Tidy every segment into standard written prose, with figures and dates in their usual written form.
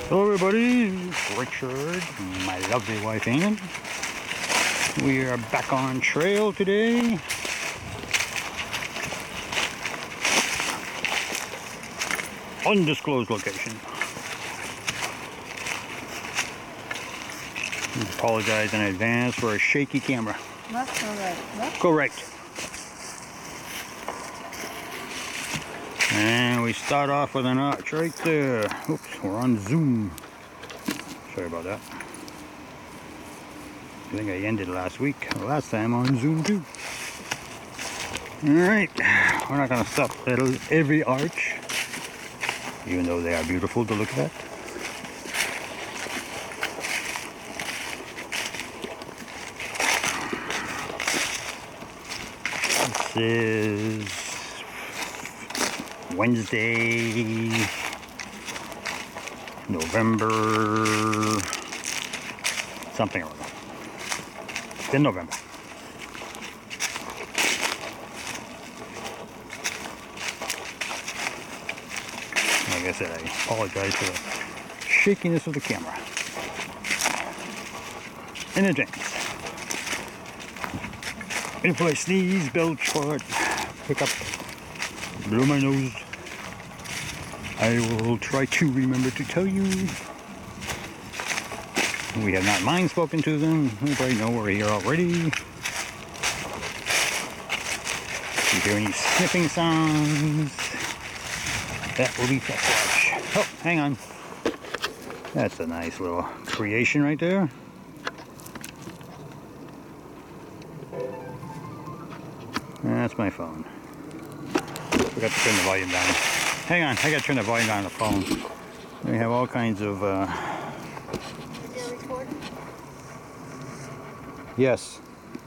Hello everybody, Richard, my lovely wife Ann. We are back on trail today. Undisclosed location. Apologize in advance for a shaky camera. Left or right? Left? Go right. And we start off with a notch right there. Oops, we're on Zoom. Sorry about that. I think I ended last time on Zoom too. Alright, we're not going to stop at every arch, even though they are beautiful to look at. This is Wednesday, November something or other. It's in November. Like I said, I apologize for the shakiness of the camera. In advance. If I sneeze, belch, fart, hiccup, blow my nose, I will try to remember to tell you. We have not mind spoken to them. You probably know we're here already. If you hear any sniffing sounds, that will be Sasquatch. Oh, hang on. That's a nice little creation right there. That's my phone. Forgot to turn the volume down. Hang on, I gotta turn the volume down on the phone. We have all kinds of Is it recording? yes.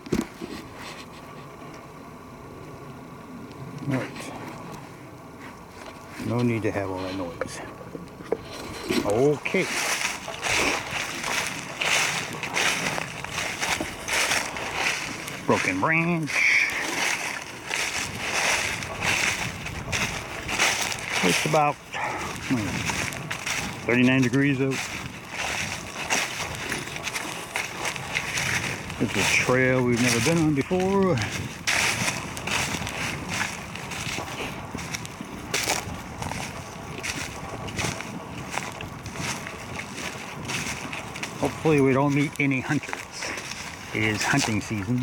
Alright. No need to have all that noise. Okay. Broken branch. It's about 39 degrees out. It's a trail we've never been on before. Hopefully we don't meet any hunters. It is hunting season.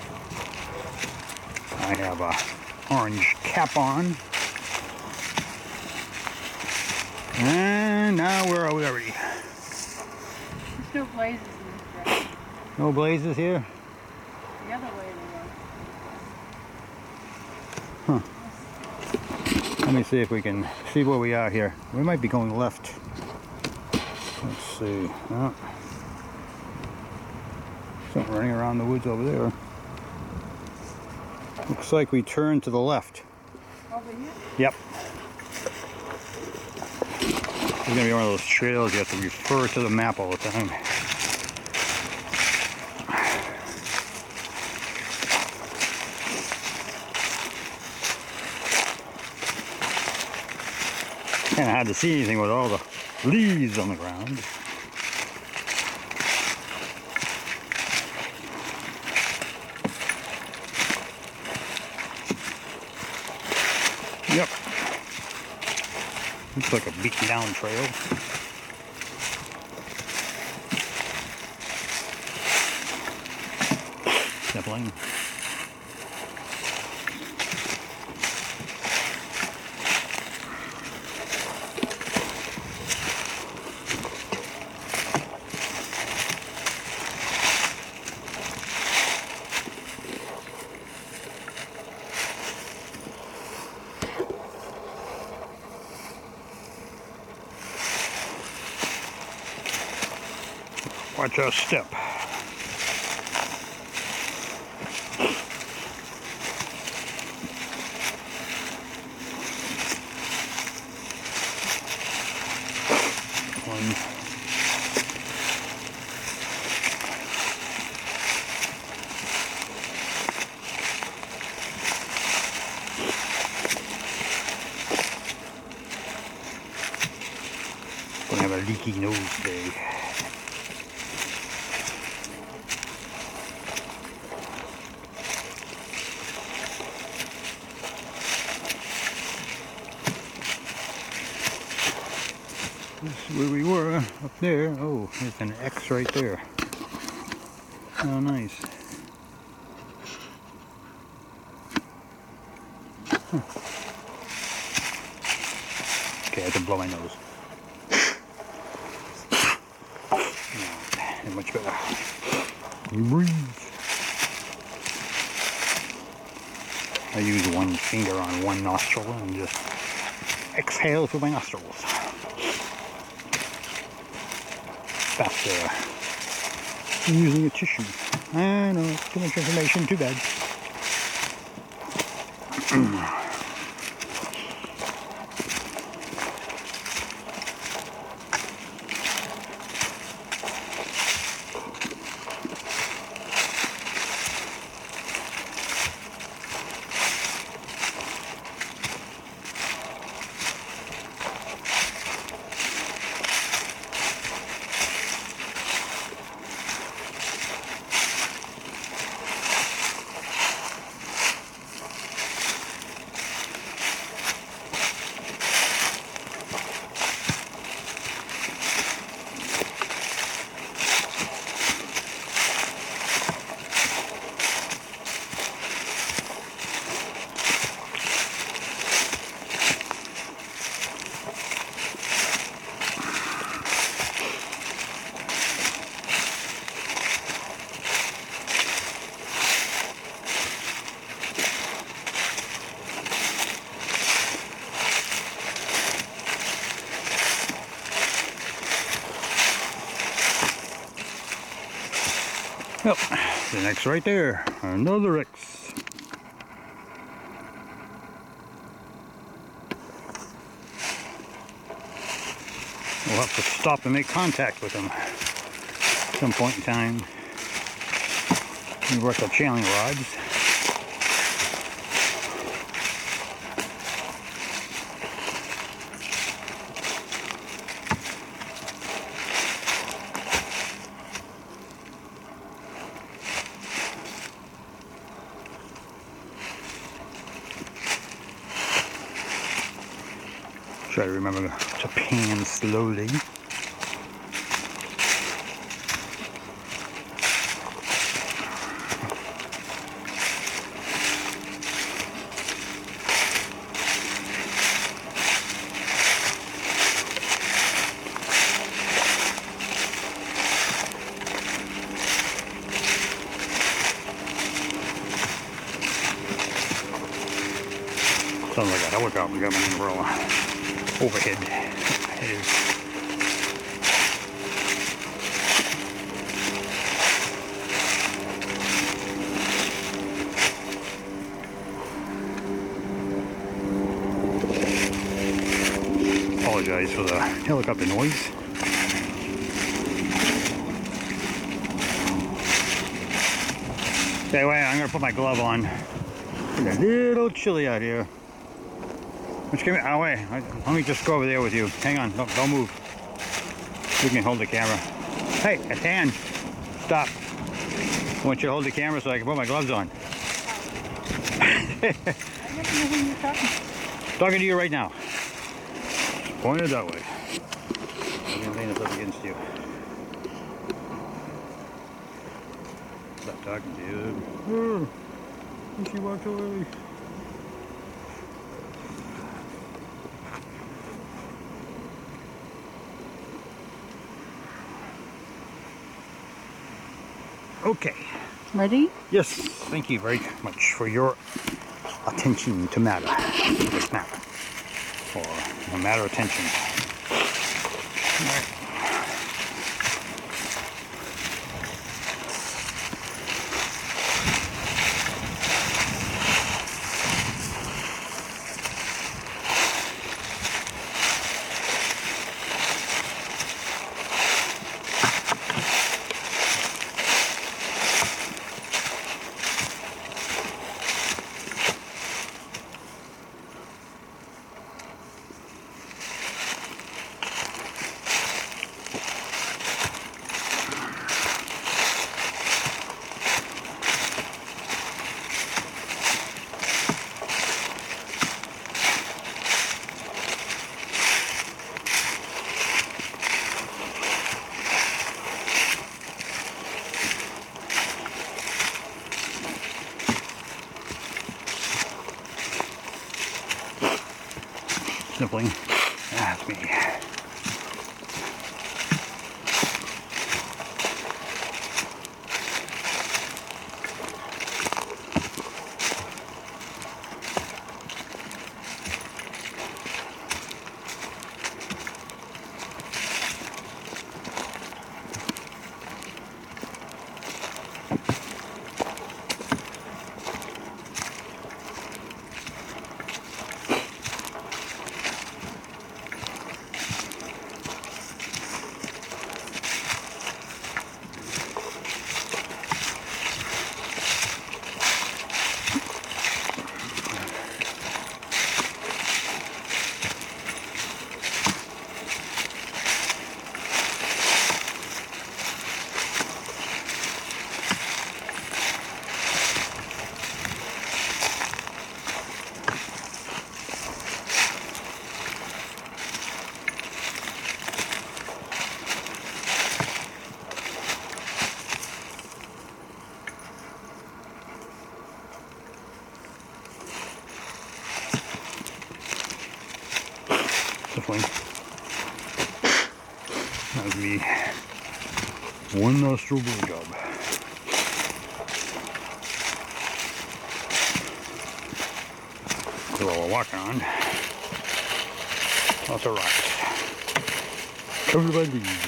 I have a orange cap on. And now where are we already? There's no blazes in this direction. No blazes here? The other way they Huh. Let me see if we can see where we are here. We might be going left. Let's see. Oh. Something running around the woods over there. Looks like we turned to the left. Over here? Yep. It's going to be one of those trails you have to refer to the map all the time. Kind of hard to see anything with all the leaves on the ground. Yep. Looks like a beaten down trail. Sniffling. Watch our step. One. Gonna have a leaky nose day. This is where we were, up there. Oh, there's an X right there. Oh, nice. Huh. Okay, I have to blow my nose. Yeah, much better. Breathe. I use one finger on one nostril and just exhale through my nostrils. Faster than using a tissue. I know, too much information, too bad. Yep, the X right there. Another X. We'll have to stop and make contact with them at some point in time. We work up trailing rods. Try to remember to pan slowly. Sounds like a helicopter got my umbrella. Overhead. It is. Apologize for the helicopter noise. Anyway, I'm gonna put my glove on. It's a little chilly out here. Just give me, oh wait, let me just go over there with you. Hang on, don't move. You can hold the camera. Hey, a hand. Stop. I want you to hold the camera so I can put my gloves on. I don't know who you're talking to. Talking to you right now. Point it that way. I'm gonna lean this up against you. Stop talking to you. Oh, she walked away. Okay. Ready? Yes, thank you very much for your attention to matter. This matter. Or a matter of attention. All right. sniffling. That's me. Sniffling. That was me. One nostril blue job. So while we're walking on, lots of rocks. Covered by leaves.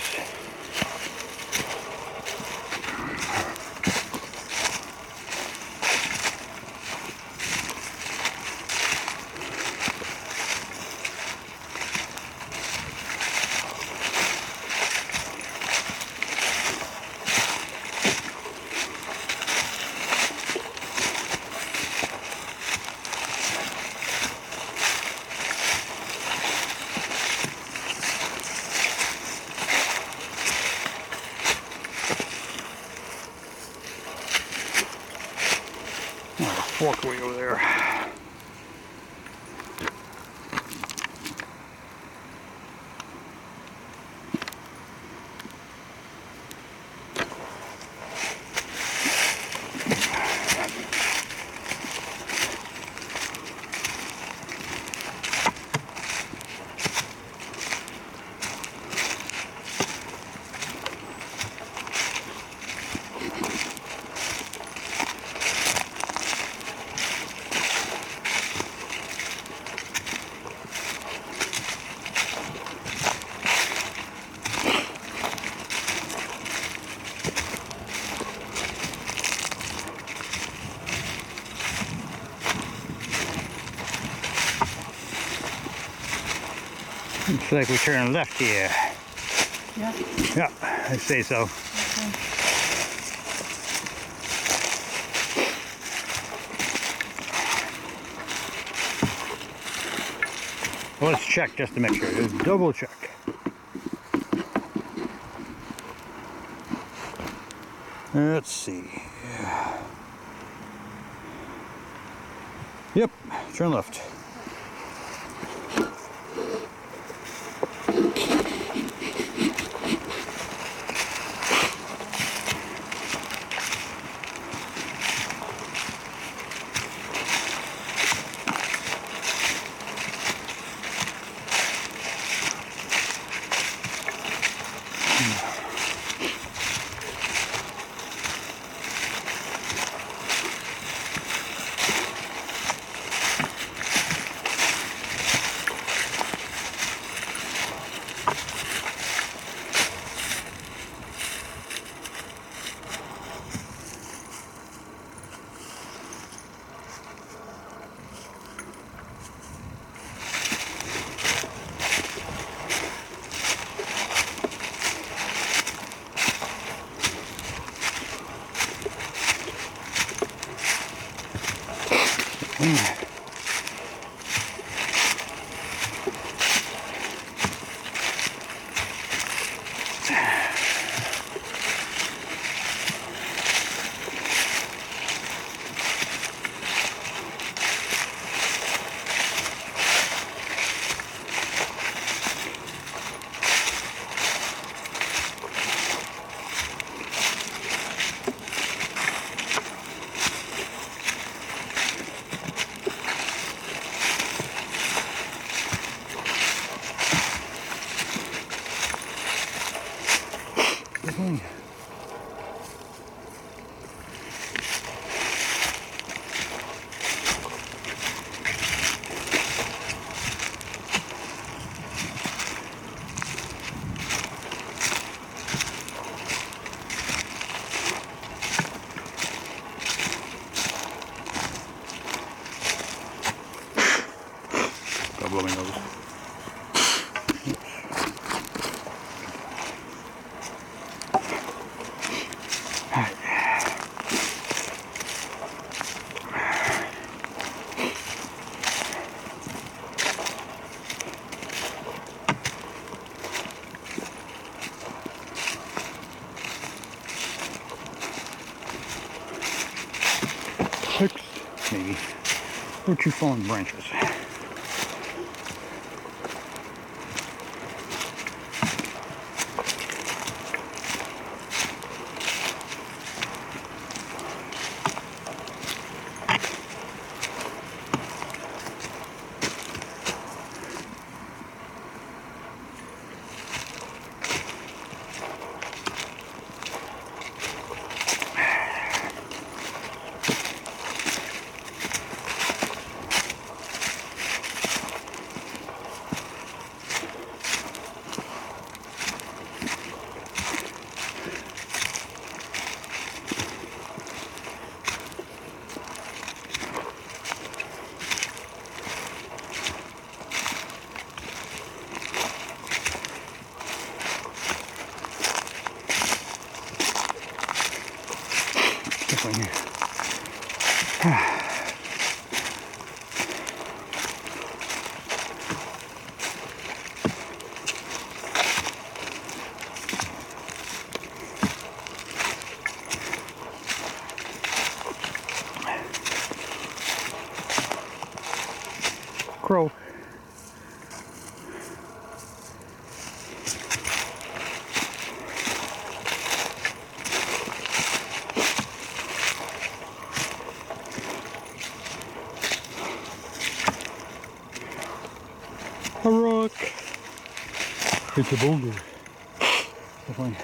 Walkway over there. Looks like we turn left here. Yeah. Yeah, I say so. Okay. Well, let's check just to make sure. Just double check. Let's see. Yep, turn left. sniffing. Go blow my nose. Six, maybe, or 2 fallen branches. Crow. A rock. It's a boulder. Definitely.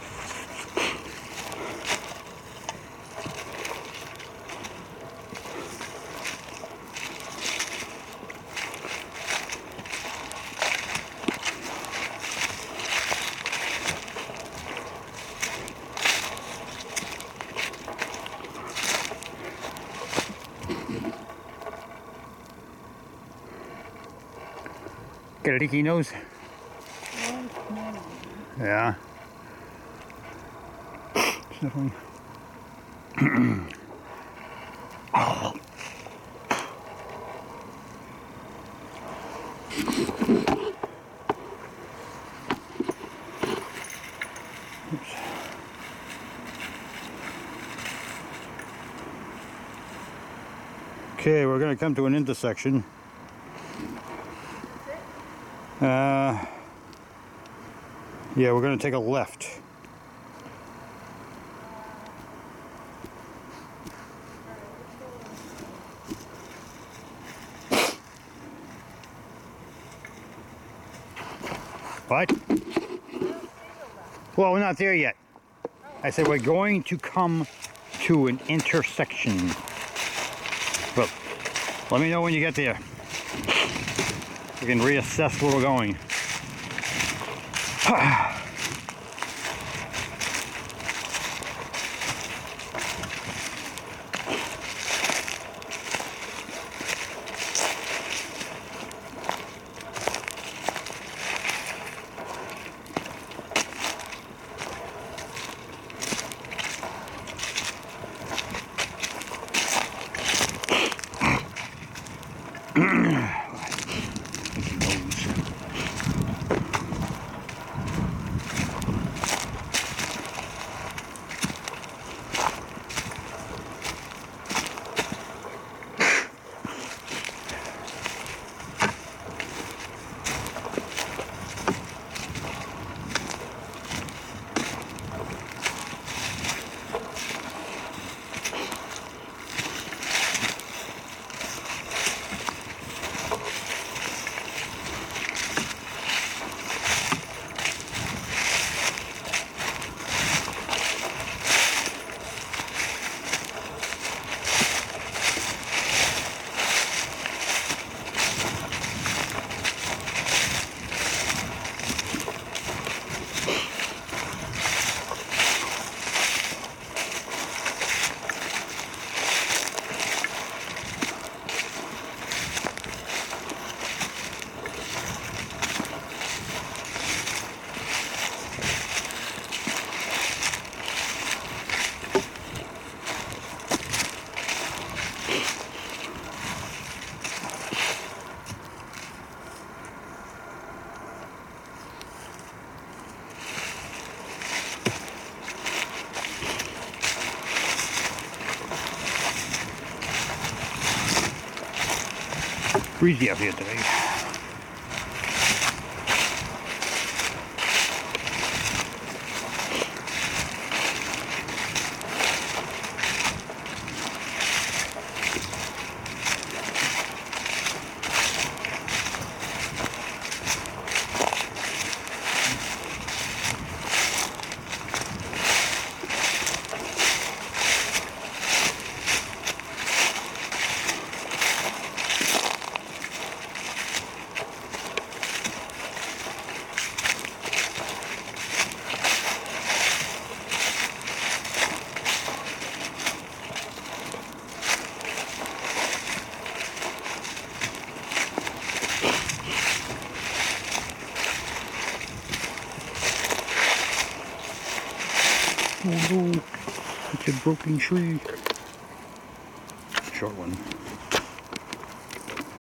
Get a leaky nose? Yeah. Definitely. Oops. Okay, we're going to come to an intersection. Yeah, we're going to take a left. What? Well, we're not there yet. I said we're going to come to an intersection. But let me know when you get there. We can reassess where we're going. breezy out here today. Oh no, it's a broken tree. Short one.